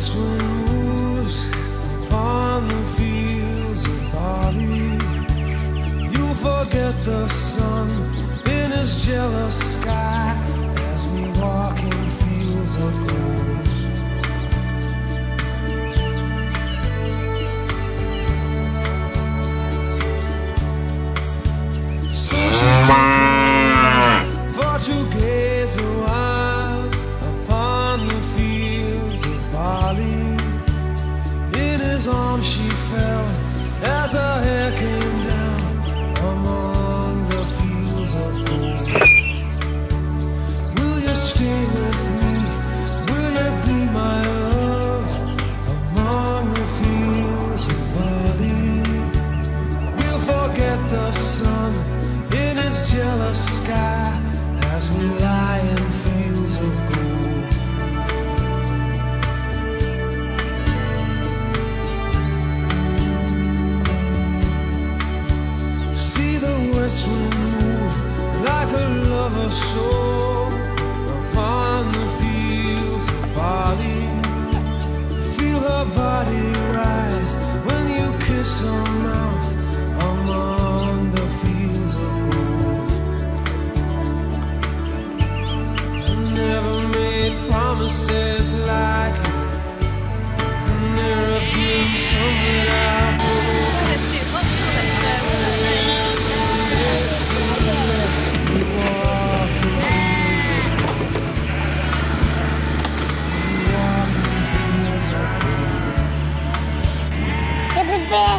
west wind moves upon the fields of barley, you'll forget the sun in his jealous sky as we walk in fields of gold. So she took her for to gaze a while upon the fields of barley. In his arms she fell as her hair came down among the fields of gold. Will you stay with me? Will you be my love among the fields of barley? We'll forget the sun in his jealous sky as we lie in fields of gold. See the west wind move like a lover's soul upon the fields of barley. Feel her body rise when you kiss her mouth among the fields of gold. I never made promises lightly, and there have been some that I've broken. We walk in fields of gold. We walk in fields of gold. Get the bear.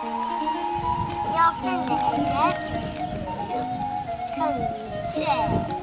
Y'all finished it, come today.